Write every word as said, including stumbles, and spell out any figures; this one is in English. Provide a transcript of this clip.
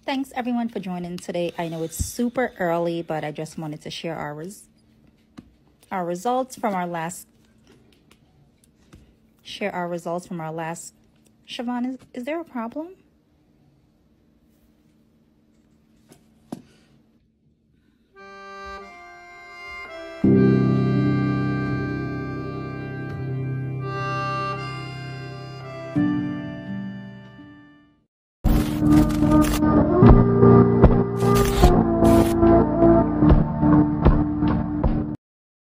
Thanks everyone for joining today. I know it's super early, but I just wanted to share our res our results from our last share our results from our last. Siobhan, is, is there a problem?